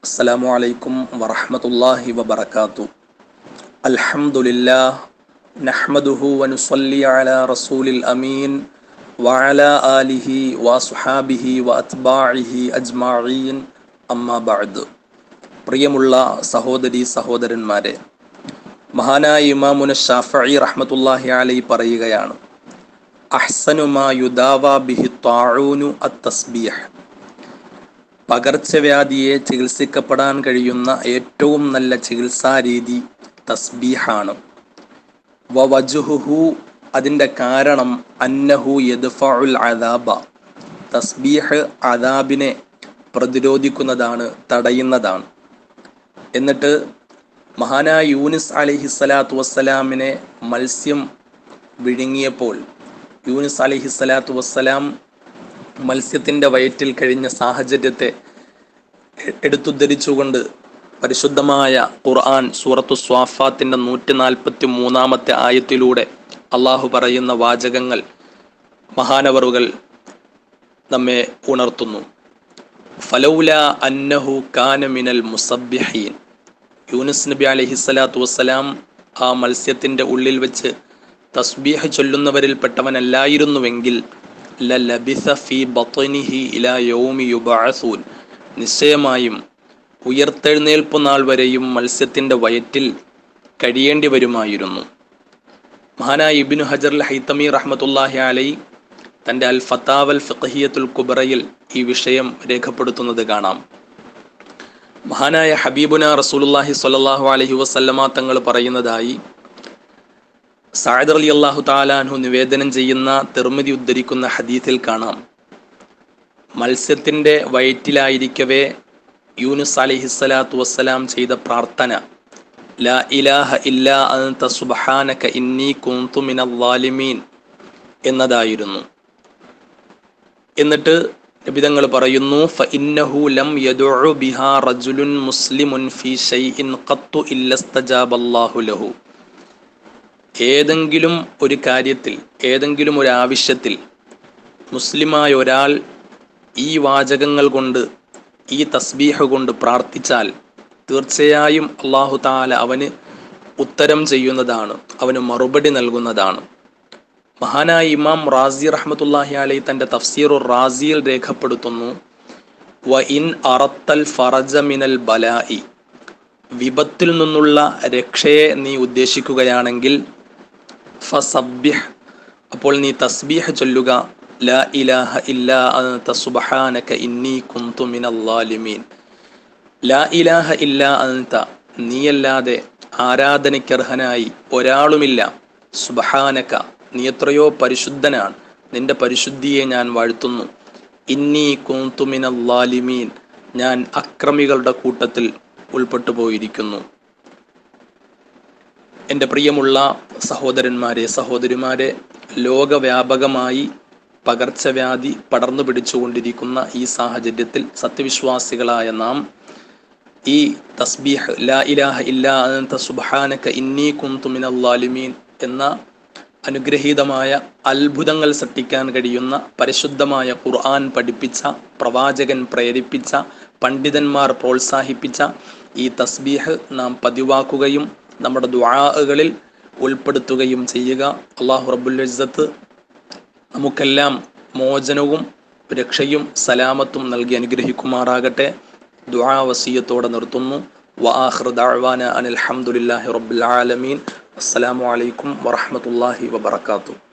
അസ്സലാമു അലൈക്കും വറഹ്മത്തുള്ളാഹി വബറകാതുഹു. അൽഹംദുലില്ലാഹ് നഹ്മദുഹു വനുസല്ലി അലാ റസൂലിൽ അമീൻ വഅലാ ആലിഹി വസ്ഹാബിഹി വഅത്ബാഇഹി അജ്മഈൻ. അമ്മാ ബഅദ്. പ്രിയമുള്ള സഹോദരി സഹോദരന്മാരെ, മഹാനായ ഇമാമുന ശാഫഈ റഹ്മത്തുള്ളാഹി അലൈഹി പറയുകയാണ്, അഹ്സനു മാ യുദാവാ ബിഹി ത്വാഊനു അത്തസ്ബീഹ്. പകർച്ചവ്യാധിയെ ചികിത്സിക്കപ്പെടാൻ കഴിയുന്ന ഏറ്റവും നല്ല ചികിത്സാരീതി തസ്ബീഹാണ്. വവജ്ഹുഹു, അതിൻ്റെ കാരണം അന്നഹു യദ്ഫഉൽ അദാബ, തസ്ബീഹ് അദാബിനെ പ്രതിരോധിക്കുന്നതാണ്, തടയുന്നതാണ്. എന്നിട്ട് മഹാനായ യൂനുസ് അലൈഹിസ്സലാത്തു വസ്സലാമിനെ മത്സ്യം വിഴുങ്ങിയപ്പോൾ യൂനുസ് അലൈഹിസ്സലാത്തു വസ്സലാം മത്സ്യത്തിൻ്റെ വയറ്റിൽ കഴിഞ്ഞ സാഹചര്യത്തെ എടുത്തുദ്ധരിച്ചുകൊണ്ട് പരിശുദ്ധമായ ഖുർആൻ സൂറത്തു സ്വാഫാത്തിൻ്റെ 143 ആയത്തിലൂടെ അള്ളാഹു പറയുന്ന വാചകങ്ങൾ മഹാനവറുകൾ നമ്മെ ഉണർത്തുന്നു. ഫലൗല അന്നഹു കാന മിനൽ മുസബ്ബിഹീൻ. യൂനുസ് നബി അലൈഹിസ്സലാത്തു വസ്സലാം ആ മത്സ്യത്തിൻ്റെ ഉള്ളിൽ വെച്ച് തസ്ബീഹ് ചൊല്ലുന്നവരിൽപ്പെട്ടവനല്ലായിരുന്നുവെങ്കിൽ ലലബിസ ഫീ ബത്നിഹി ഇലാ യൗമി യുബഅസൂൻ, നിശ്ചയമായും ഉയർത്തെഴുന്നേൽപ്പ് നാൾ വരെയും മത്സ്യത്തിൻ്റെ വയറ്റിൽ കഴിയേണ്ടി വരുമായിരുന്നു. മഹാനായ ഇബ്നു ഹജർ അൽ ഹൈതമി റഹ്മത്തുള്ളാഹി അലൈഹി തൻ്റെ അൽ ഫതാവൽ ഫിഖ്ഹിയത്തുൽ കുബ്രയിൽ ഈ വിഷയം രേഖപ്പെടുത്തുന്നത് കാണാം. മഹാനായ ഹബീബുന റസൂലുള്ളാഹി സ്വല്ലല്ലാഹു അലൈഹി വസല്ലമ തങ്ങൾ പറയുന്നതായി സഅദ് റളിയല്ലാഹു തആല അൻഹു നിവേദനം ചെയ്യുന്ന തിർമിദി ഉദ്ധരിക്കുന്ന ഹദീസിൽ കാണാം, മത്സ്യത്തിൻ്റെ വയറ്റിലായിരിക്കവേ യൂനുസ് അലൈഹിസ്സലാത്തു വസ്സലാം ചെയ്ത പ്രാർത്ഥന ലാ ഇലാഹ ഇല്ലാ അൻത സുബ്ഹാനക ഇന്നി കുന്തു മിനൽ ളാലിമീൻ എന്നതായിരുന്നു. എന്നിട്ട് നബിതങ്ങൾ പറയുന്നു, ഫഇന്നഹു ലം യദഉ ബിഹാ റജുലുൻ മുസ്ലിമുൻ ഫീ ഷൈഇൻ ഖത്തു ഇല്ലസ്തജാബല്ലാഹു ലഹു. ഏതെങ്കിലും ഒരു കാര്യത്തിൽ, ഏതെങ്കിലും ഒരു ആവശ്യത്തിൽ മുസ്ലിമായ ഒരാൾ ഈ വാചകങ്ങൾ കൊണ്ട്, ഈ തസ്ബീഹ് കൊണ്ട് പ്രാർത്ഥിച്ചാൽ തീർച്ചയായും അല്ലാഹു തആല അവന് ഉത്തരം ചെയ്യുന്നതാണ്, അവന് മറുപടി നൽകുന്നതാണ്. മഹാനായ ഇമാം റാസി റഹ്മത്തുള്ളാഹി അലൈഹി തൻ്റെ തഫ്സീറുർ റാസിയിൽ രേഖപ്പെടുത്തുന്നു, വ ഇൻ അറത്തൽ ഫറജ മിനൽ ബലാഇ, വിപത്തിൽ നിന്നുള്ള രക്ഷയെ നീ ഉദ്ദേശിക്കുകയാണെങ്കിൽ ഫസബ്ബിഹ്, അപ്പോൾ നീ തസ്ബീഹ് ചൊല്ലുക, ലാ ഇലാഹ ഇല്ലാ അൻത സുബ്ഹാനക ഇന്നി കുന്തു മിനൽ ളാലിമീൻ. ലാ ഇലാഹ ഇല്ലാ അൻത, നീയല്ലാതെ ആരാധനയ്ക്കർഹനായി ഒരാളുമില്ല, സുബ്ഹാനക, നീ എത്രയോ പരിശുദ്ധനാണ്, നിന്റെ പരിശുദ്ധിയെ ഞാൻ വാഴ്ത്തുന്നു, ഇന്നി കുന്തു മിനൽ ളാലിമീൻ, ഞാൻ അക്രമികളുടെ കൂട്ടത്തിൽ ഉൾപ്പെട്ടു പോയിരിക്കുന്നു. എൻ്റെ പ്രിയമുള്ള സഹോദരന്മാരെ, സഹോദരിമാരെ, ലോകവ്യാപകമായി പകർച്ചവ്യാധി പടർന്നു പിടിച്ചുകൊണ്ടിരിക്കുന്ന ഈ സാഹചര്യത്തിൽ സത്യവിശ്വാസികളായ നാം ഈ തസ്ബീഹ് ലാ ഇലാഹ ഇല്ലാ അൻത സുബ്ഹാനക ഇന്നി കുന്തു മിനൽ ളാലിമീൻ എന്ന അനുഗ്രഹീതമായ അത്ഭുതങ്ങൾ സൃഷ്ടിക്കാൻ കഴിയുന്ന പരിശുദ്ധമായ ഖുർആൻ പഠിപ്പിച്ച, പ്രവാചകൻ പ്രേരിപ്പിച്ച, പണ്ഡിതന്മാർ പ്രോത്സാഹിപ്പിച്ച ഈ തസ്ബീഹ് നാം പതിവാക്കുകയും നമ്മുടെ ദുആകളിൽ ഉൾപ്പെടുത്തുകയും ചെയ്യുക. അല്ലാഹു റബ്ബുൽ ഇസ്സത്ത് നമുക്കെല്ലാം മോചനവും രക്ഷയും സലാമത്തും നൽകി അനുഗ്രഹിക്കുമാറാകട്ടെ. ദുആ വസിയത്തോടെ നിർത്തുന്നു. വആഖിറു ദഅ്വാനാ അനിൽ ഹംദുലില്ലാഹി റബ്ബിൽ ആലമീൻ. അസ്സലാമു അലൈക്കും വറഹ്മത്തുള്ളാഹി വബറകാതുഹു.